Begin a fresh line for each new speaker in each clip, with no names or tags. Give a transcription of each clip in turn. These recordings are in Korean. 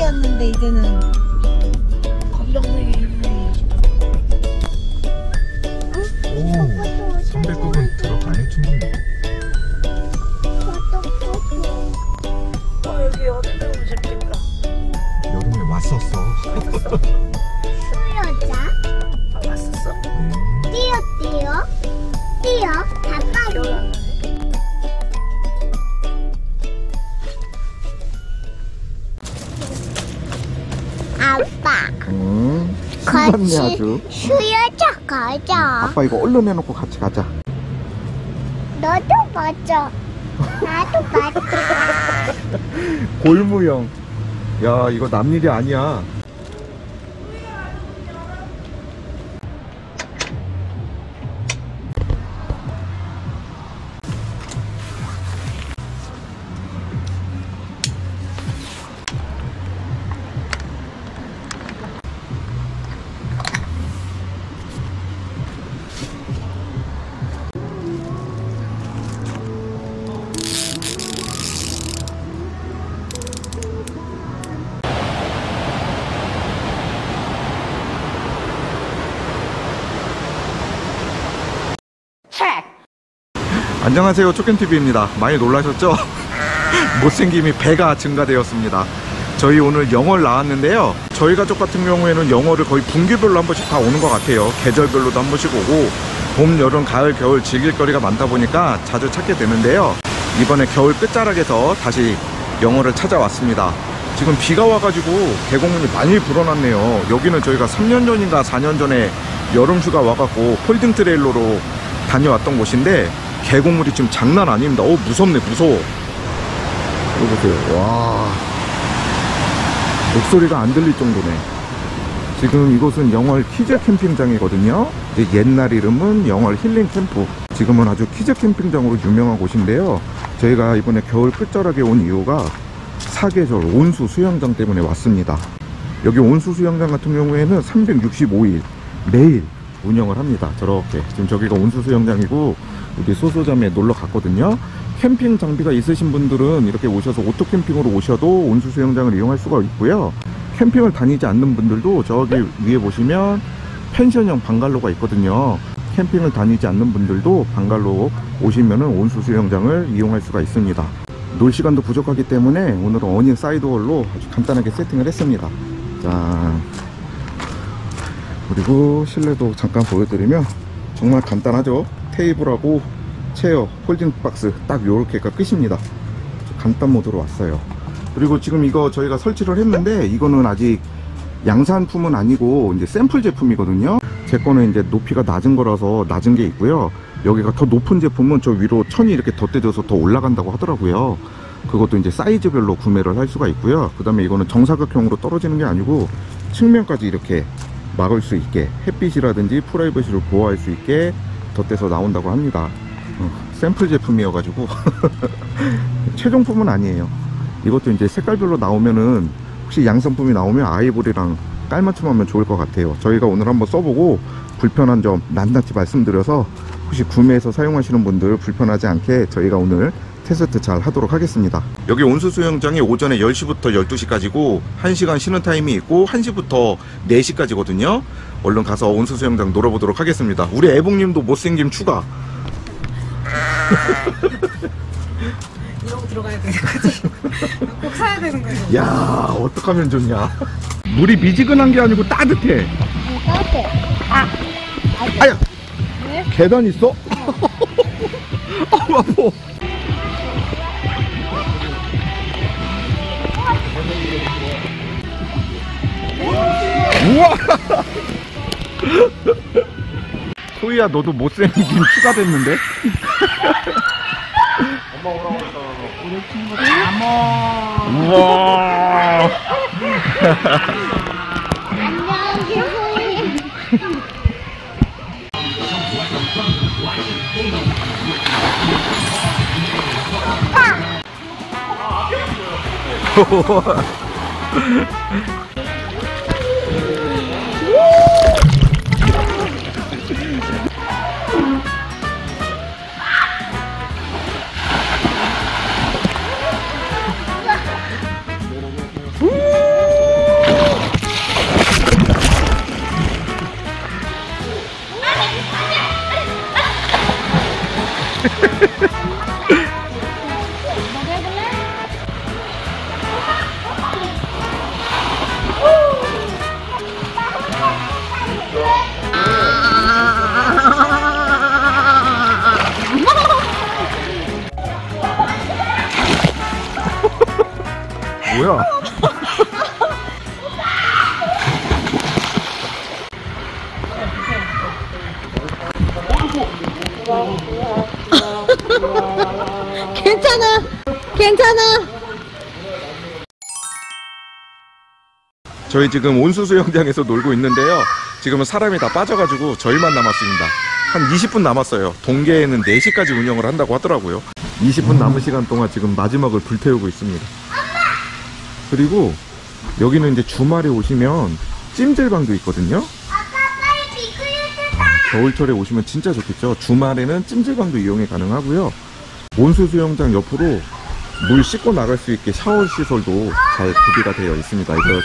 였는데 이제는 검정색이 있네.
오, 300급은 들어가네 충분히.
여기 여름 너무 재밌겠다.
여름에 왔었어.
수여자
아, 왔었어?
뛰어 다 빨리. 아빠
신났네
같이
아주.
수여자 가자.
아빠 이거 얼른 해놓고 같이 가자.
너도 맞아. 나도 맞아.
골무형. 야 이거 남 일이 아니야. 안녕하세요, 초켄TV입니다. 많이 놀라셨죠? 못생김이 배가 증가되었습니다. 저희 오늘 영월 나왔는데요. 저희 가족 같은 경우에는 영월을 거의 분기별로 한 번씩 다 오는 것 같아요. 계절별로도 한 번씩 오고 봄, 여름, 가을, 겨울 즐길 거리가 많다 보니까 자주 찾게 되는데요. 이번에 겨울 끝자락에서 다시 영월을 찾아왔습니다. 지금 비가 와가지고 계곡물이 많이 불어났네요. 여기는 저희가 3년 전인가 4년 전에 여름휴가 와갖고 폴딩 트레일러로 다녀왔던 곳인데 계곡물이 지금 장난 아닙니다. 무섭네, 무서워. 이거 보세요. 와, 목소리가 안 들릴 정도네. 지금 이곳은 영월 키즈 캠핑장이거든요. 이제 옛날 이름은 영월 힐링 캠프. 지금은 아주 키즈 캠핑장으로 유명한 곳인데요. 저희가 이번에 겨울 끝자락에 온 이유가 사계절 온수 수영장 때문에 왔습니다. 여기 온수 수영장 같은 경우에는 365일 매일 운영을 합니다. 저렇게 지금 저기가 온수 수영장이고 우리 소소점에 놀러 갔거든요. 캠핑 장비가 있으신 분들은 이렇게 오셔서 오토 캠핑으로 오셔도 온수 수영장을 이용할 수가 있고요. 캠핑을 다니지 않는 분들도 저기 위에 보시면 펜션형 방갈로가 있거든요. 캠핑을 다니지 않는 분들도 방갈로 오시면은 온수 수영장을 이용할 수가 있습니다. 놀 시간도 부족하기 때문에 오늘은 어닝 사이드홀로 아주 간단하게 세팅을 했습니다. 짠. 그리고 실내도 잠깐 보여드리면 정말 간단하죠. 테이블하고 체어, 홀딩 박스 딱 요렇게가 끝입니다. 간단 모드로 왔어요. 그리고 지금 이거 저희가 설치를 했는데 이거는 아직 양산품은 아니고 이제 샘플 제품이거든요. 제 거는 이제 높이가 낮은 거라서 낮은 게 있고요. 여기가 더 높은 제품은 저 위로 천이 이렇게 덧대져서 더 올라간다고 하더라고요. 그것도 이제 사이즈별로 구매를 할 수가 있고요. 그 다음에 이거는 정사각형으로 떨어지는 게 아니고 측면까지 이렇게 막을 수 있게 햇빛이라든지 프라이버시를 보호할 수 있게 덧대서 나온다고 합니다. 샘플 제품이어가지고 최종품은 아니에요. 이것도 이제 색깔별로 나오면은 혹시 양산품이 나오면 아이보리랑 깔맞춤하면 좋을 것 같아요. 저희가 오늘 한번 써보고 불편한 점 낱낱이 말씀드려서 혹시 구매해서 사용하시는 분들 불편하지 않게 저희가 오늘 테스트 잘 하도록 하겠습니다. 여기 온수 수영장이 오전에 10시부터 12시까지고 1시간 쉬는 타임이 있고 1시부터 4시까지거든요. 얼른 가서 온수 수영장 놀아보도록 하겠습니다. 우리 애봉님도 못생김 추가.
이러고 들어가야 되는 거지? 꼭 사야 되는 거지?
야, 어떡하면 좋냐. 물이 미지근한 게 아니고 따뜻해.
따뜻해.
아야,
왜?
계단 있어? 아우 아파. 우와. 소희야, 너도 못생긴 추가됐는데? 엄마 오라고 했다. 우리 친구 다 우와.
안녕히
괜찮아.
저희 지금 온수 수영장에서 놀고 있는데요. 지금은 사람이 다 빠져가지고 저희만 남았습니다. 한 20분 남았어요. 동계에는 4시까지 운영을 한다고 하더라고요. 20분 남은 시간 동안 지금 마지막을 불태우고 있습니다. 그리고 여기는 이제 주말에 오시면 찜질방도 있거든요. 겨울철에 오시면 진짜 좋겠죠. 주말에는 찜질방도 이용이 가능하고요. 온수 수영장 옆으로 물 씻고 나갈 수 있게 샤워 시설도 잘 구비가 되어 있습니다. 이거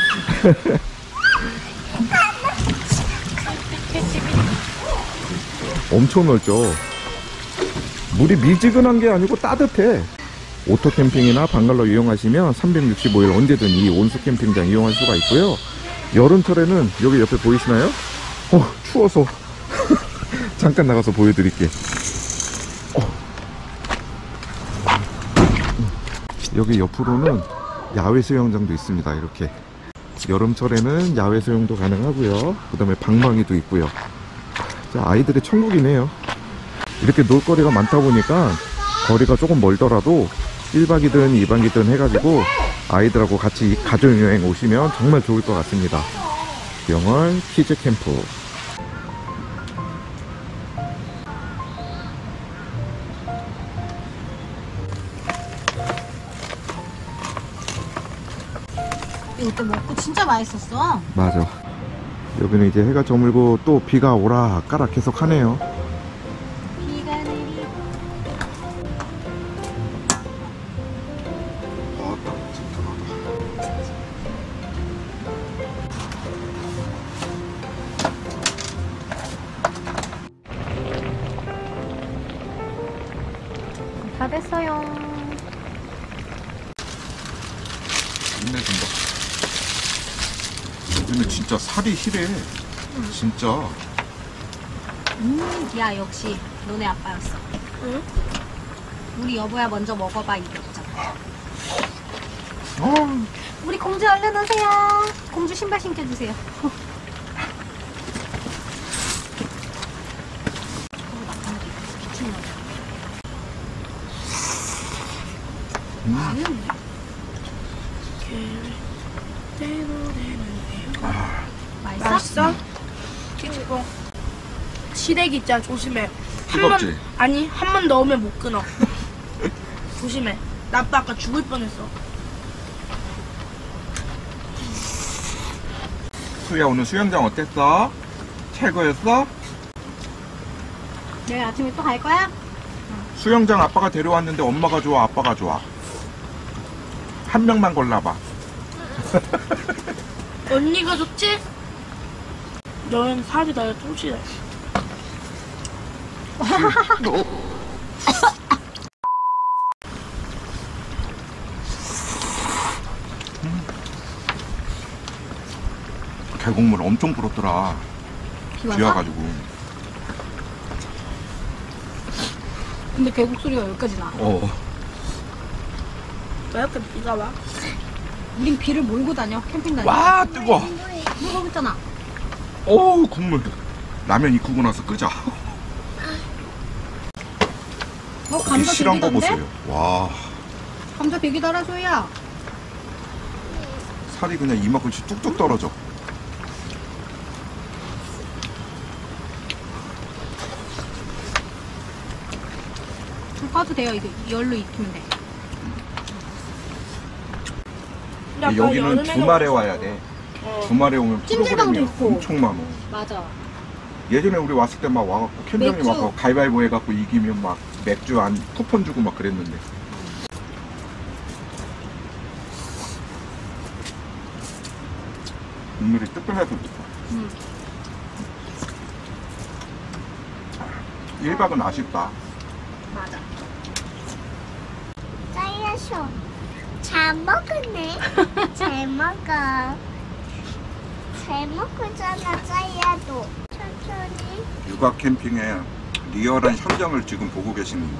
엄청 넓죠. 물이 미지근한 게 아니고 따뜻해. 오토 캠핑이나 방갈로 이용하시면 365일 언제든 이 온수 캠핑장 이용할 수가 있고요. 여름철에는 여기 옆에 보이시나요? 추워서 잠깐 나가서 보여드릴게. 여기 옆으로는 야외 수영장도 있습니다. 이렇게 여름철에는 야외 수영도 가능하고요. 그 다음에 방망이도 있고요. 자, 아이들의 천국이네요. 이렇게 놀거리가 많다 보니까 거리가 조금 멀더라도 1박이든 2박이든 해가지고 아이들하고 같이 가족여행 오시면 정말 좋을 것 같습니다. 영월 키즈 캠프.
이것도 먹고 진짜 맛있었어.
맞아. 여기는 이제 해가 저물고 또 비가 오락가락 계속 하네요.
비가 내리고. 다 됐어요.
힘내준다. 여기는 진짜 살이 실해. 진짜.
야 역시 너네 아빠였어. 응? 우리 여보야 먼저 먹어봐 이게 없잖아. 우리 공주 얼른 오세요. 공주 신발 신겨주세요.
맛있어? 이거 시래기 있잖아. 조심해.
뜨겁지?
아니 한 번 넣으면 못 끊어. 조심해. 나 아까 죽을 뻔했어.
수야, 오늘 수영장 어땠어? 최고였어?
내일 아침에 또 갈 거야?
수영장 아빠가 데려왔는데 엄마가 좋아, 아빠가 좋아? 한 명만 골라봐.
언니가 좋지? 너는 살이 더 통치네.
계곡물 엄청 불었더라.
비 와서?
비 와가지고.
근데 계곡 소리가 여기까지 나.
왜 이렇게 비가 와?
우린 비를 몰고 다녀 캠핑 다녀.
와, 뜨거워.
물 거기 있잖아.
어우, 국물. 라면 익히고 나서 끄자. 이
감자
실한 거
되게
보세요. 와,
감자 되게 달아 소희야.
살이 그냥 이만큼씩 뚝뚝 떨어져.
불 꺼도 돼요. 이거 열로 익히면 돼.
여기는 주말에 와야 돼. 주말에 오면
찜질방도
프로그램이
있고.
엄청 많어.
맞아.
예전에 우리 왔을 때 막 와갖고 캠핑이
맥주.
와갖고 가위바위보 해갖고 이기면 막 맥주 안 쿠폰 주고 막 그랬는데. 국물이 뜨끈해서 좋다. 1박은 아쉽다.
맞아.
짜야쇼. 잘 먹었네. 잘 먹어. 잘 먹었잖아, 짜야도. 천천히.
육아 캠핑의 리얼한 현장을 지금 보고 계십니다.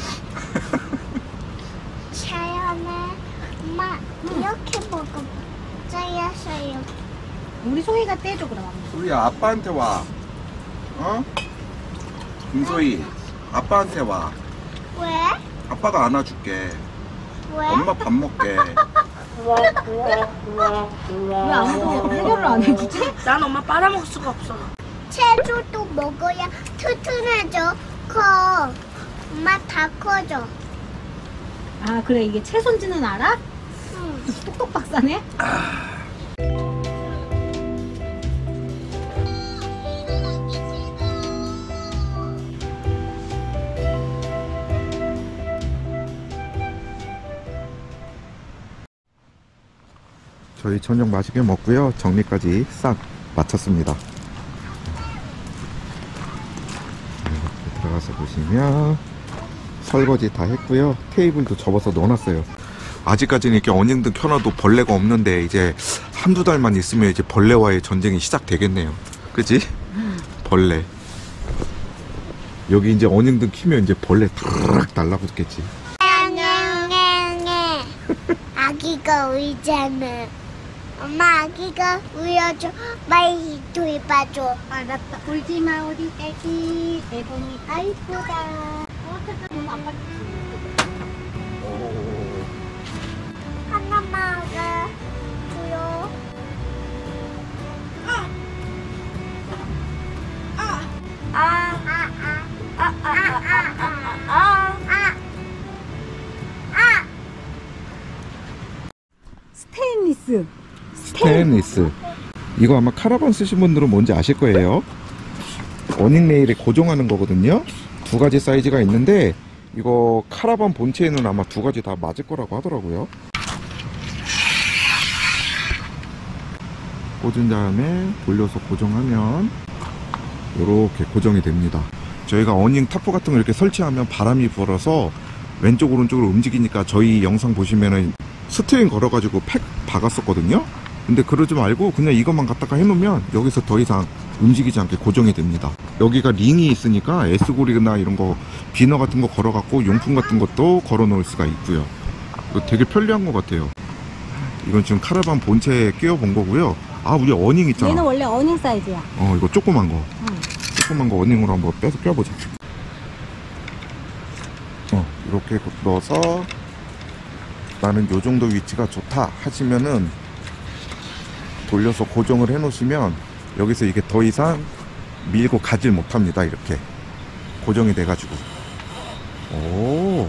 자연에 엄마 이렇게 먹어. 짜야쇼요.
우리 소희가 떼줘 그럼.
소희야, 아빠한테 와. 어? 김소희, 아빠한테 와.
왜?
아빠가 안아줄게.
왜?
엄마 밥 먹게.
왜 아무도 해결을 안 해주지?
난 엄마 빨아먹을 수가 없어.
채소도 먹어야 튼튼해져. 커. 엄마 다 커져.
아 그래 이게 채소인지는 알아?
응.
똑똑 박사네?
저희 저녁 맛있게 먹고요. 정리까지 싹 마쳤습니다. 이렇게 들어가서 보시면 설거지 다 했고요. 테이블도 접어서 넣어놨어요. 아직까지는 이렇게 어닝등 켜놔도 벌레가 없는데 이제 한두 달만 있으면 이제 벌레와의 전쟁이 시작되겠네요. 그치? 벌레. 여기 이제 어닝등 키면 이제 벌레 탁 달라붙겠지.
아기가 울잖아. 엄마 아기가 울어줘. 빨리 돌봐줘.
알았다. 울지마 우리 애기. 애봉이 아이쁘다. 너무 아빠
하나만 줘요.
스테인리스.
스테인리스. 이거 아마 카라반 쓰신 분들은 뭔지 아실 거예요. 어닝 레일에 고정하는 거거든요. 두 가지 사이즈가 있는데 이거 카라반 본체에는 아마 두 가지 다 맞을 거라고 하더라고요. 꽂은 다음에 돌려서 고정하면 이렇게 고정이 됩니다. 저희가 어닝 타프 같은 거 이렇게 설치하면 바람이 불어서 왼쪽 오른쪽으로 움직이니까 저희 영상 보시면은 스트링 걸어가지고 팩 박았었거든요. 근데 그러지 말고 그냥 이것만 갖다가 해놓으면 여기서 더 이상 움직이지 않게 고정이 됩니다. 여기가 링이 있으니까 S고리나 이런 거 비너 같은 거 걸어갖고 용품 같은 것도 걸어 놓을 수가 있고요. 이거 되게 편리한 것 같아요. 이건 지금 카라반 본체에 끼워 본 거고요. 아, 우리 어닝 있잖아.
얘는 원래 어닝 사이즈야.
이거 조그만 거.
응.
조그만 거 어닝으로 한번 빼서 껴보자. 이렇게 넣어서 나는 요 정도 위치가 좋다 하시면은 돌려서 고정을 해 놓으시면 여기서 이게 더 이상 밀고 가질 못합니다. 이렇게 고정이 돼 가지고. 오,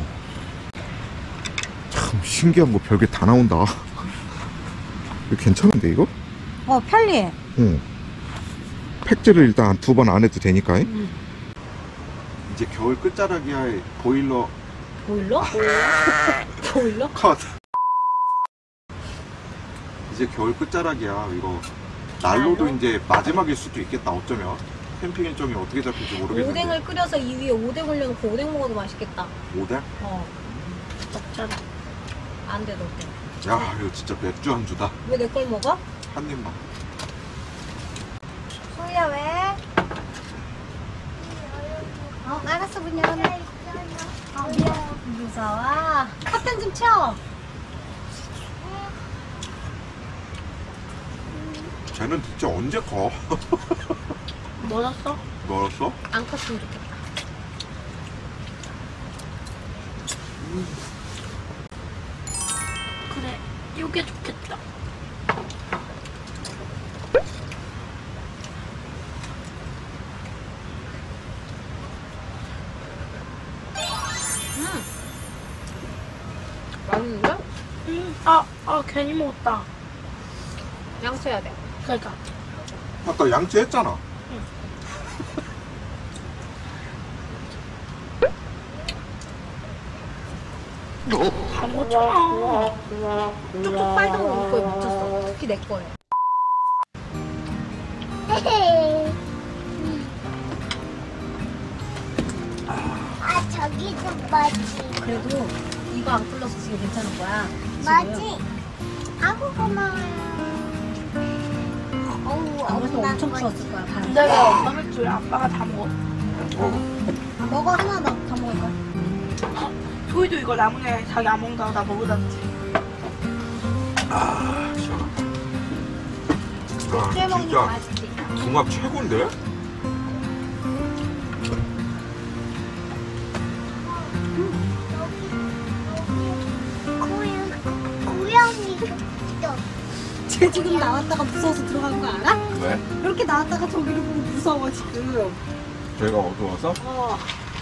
참 신기한 거 별게 다 나온다. 이거 괜찮은데 이거?
편리해.
응. 팩질을 일단 2번 안 해도 되니까. 이제 겨울 끝자락이야. 보일러
보일러? 보일러?
컷. 이제 겨울 끝자락이야. 이거 난로도 이제 마지막일 수도 있겠다. 어쩌면 캠핑 일정이 어떻게 잡힐지 모르겠는데.
오뎅을 끓여서 이 위에 오뎅 올려놓고 오뎅 먹어도 맛있겠다.
오뎅?
먹잖아.
안 돼, 너 때.
야, 이거 진짜 맥주 안주다.
왜 내 걸 먹어?
한 입만.
소희야, 왜? 알았어, 문 열어놔. 무서워. 커튼 좀 쳐.
쟤는 진짜 언제 커?
멀었어?
멀었어?
안 컸으면 좋겠다.
그래, 이게 좋겠다.
맛있는데?
괜히 먹었다.
양치해야 돼.
그러니까.
아까 양치했잖아.
다 먹었잖아.
쪽쪽 빨던 거 이거에 묻혔어. 특히 내 거에.
저기도 뭐지?
그래도 이거 안 끓여서 지금 괜찮은 거야.
뭐지? 아구 고마워요. 어우,
안 그래서
엄마
엄청
거지.
추웠을 거야. 바람.
근데 왜 엄마 할 줄 아빠가 다 먹어?
먹어 하나 다 먹을 거야.
소희도 이거 나무에 자기 안 먹는다고 나 먹으다지.
아, 시원하다.
꽤 먹는 거 맛있지.
궁합 최고인데?
코에
쟤 지금 나왔다가 무서워서 들어간 거 알아?
왜?
이렇게 나왔다가 저기를 보고 무서워 지금.
저희가 어두워서?
어.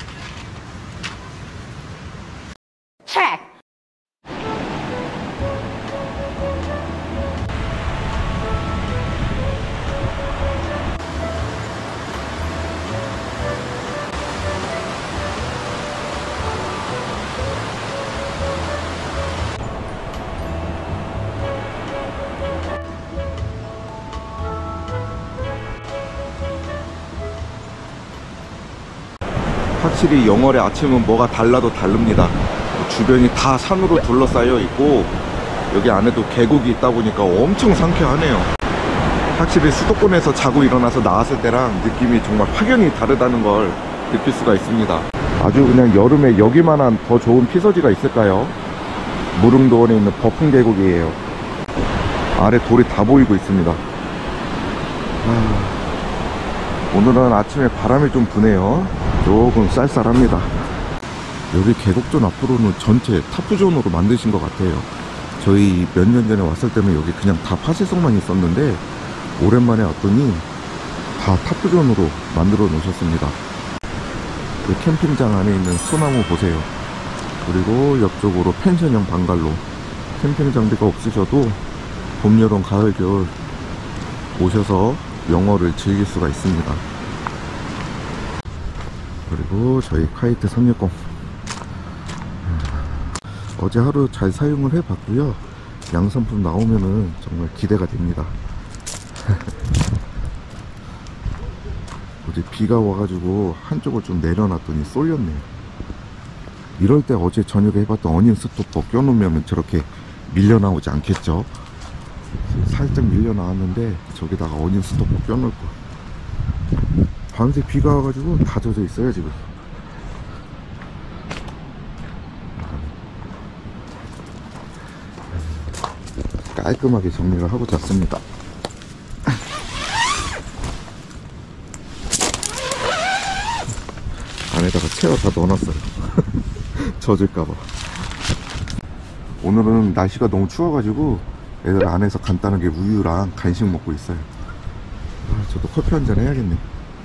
확실히 영월의 아침은 뭐가 달라도 다릅니다. 주변이 다 산으로 둘러싸여 있고 여기 안에도 계곡이 있다 보니까 엄청 상쾌하네요. 확실히 수도권에서 자고 일어나서 나왔을 때랑 느낌이 정말 확연히 다르다는 걸 느낄 수가 있습니다. 아주 그냥 여름에 여기만한 더 좋은 피서지가 있을까요? 무릉도원에 있는 버풍 계곡이에요. 아래 돌이 다 보이고 있습니다. 오늘은 아침에 바람이 좀 부네요. 조금 쌀쌀합니다. 여기 계곡존 앞으로는 전체 타프존으로 만드신 것 같아요. 저희 몇 년 전에 왔을 때는 여기 그냥 다 파쇄석만 있었는데 오랜만에 왔더니 다 타프존으로 만들어 놓으셨습니다. 그 캠핑장 안에 있는 소나무 보세요. 그리고 옆쪽으로 펜션형 방갈로. 캠핑 장비가 없으셔도 봄, 여름, 가을, 겨울 오셔서 영월을 즐길 수가 있습니다. 그리고 저희 카이트 360 어제 하루 잘 사용을 해봤고요. 양산품 나오면은 정말 기대가 됩니다. 어제 비가 와가지고 한쪽을 좀 내려놨더니 쏠렸네요. 이럴 때 어제 저녁에 해봤던 어닝 스토퍼 껴놓으면 저렇게 밀려나오지 않겠죠. 살짝 밀려나왔는데 저기다가 어닝 스토퍼 껴놓을 거. 밤새 비가 와가지고 다 젖어 있어요 지금. 깔끔하게 정리를 하고 잤습니다. 안에다가 채워 다 넣어놨어요. 젖을까봐. 오늘은 날씨가 너무 추워가지고 애들 안에서 간단하게 우유랑 간식 먹고 있어요. 저도 커피 한잔 해야겠네.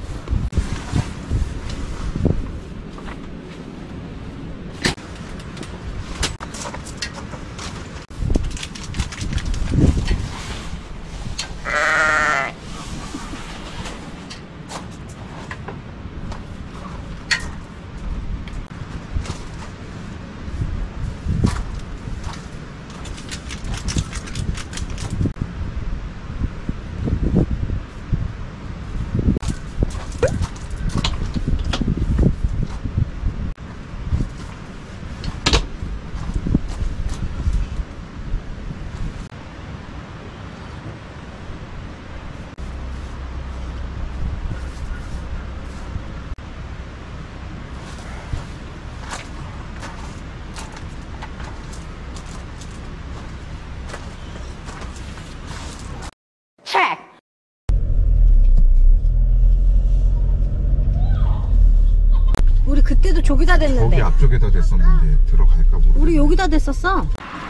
우리 그때도 저기다 댔는데.
거기 앞쪽에다 댔었는데 들어갈까 모르겠네.
우리 여기다 댔었어.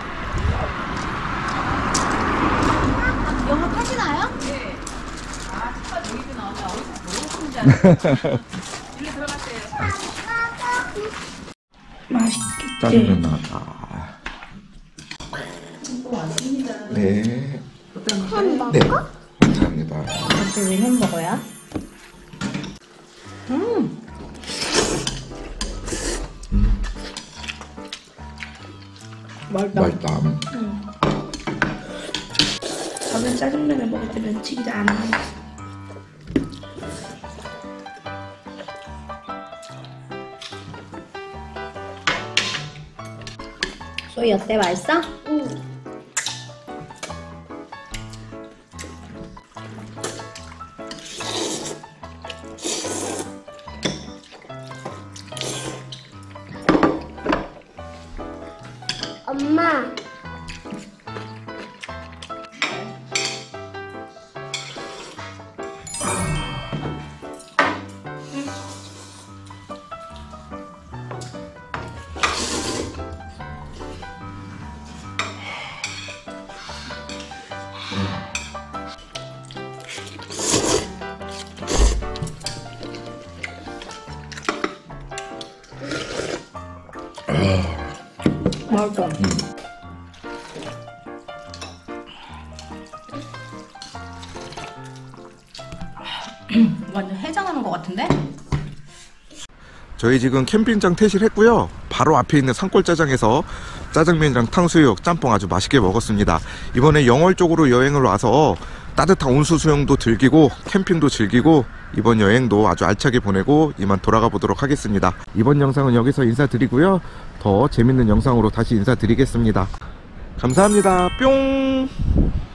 영어 타시나요? 네. 아, 진짜 여기도 나오면 어디서 모르는지 알았어. 일로 들어갔어요.
맛있겠지?
짜장면 나왔다. 네. 네. 감사합니다.
갑자기 왜 햄버거야?
맛있다.
저는 짜장면을 먹을 때 면치기도 안 해요.
소희 어때? 맛있어?
응. 엄마.
맛있어.
완전 해장하는 것 같은데?
저희 지금 캠핑장 퇴실했고요. 바로 앞에 있는 산골짜장에서 짜장면이랑 탕수육, 짬뽕 아주 맛있게 먹었습니다. 이번에 영월 쪽으로 여행을 와서 따뜻한 온수 수영도 즐기고 캠핑도 즐기고 이번 여행도 아주 알차게 보내고 이만 돌아가 보도록 하겠습니다. 이번 영상은 여기서 인사드리고요. 더 재밌는 영상으로 다시 인사드리겠습니다. 감사합니다. 뿅.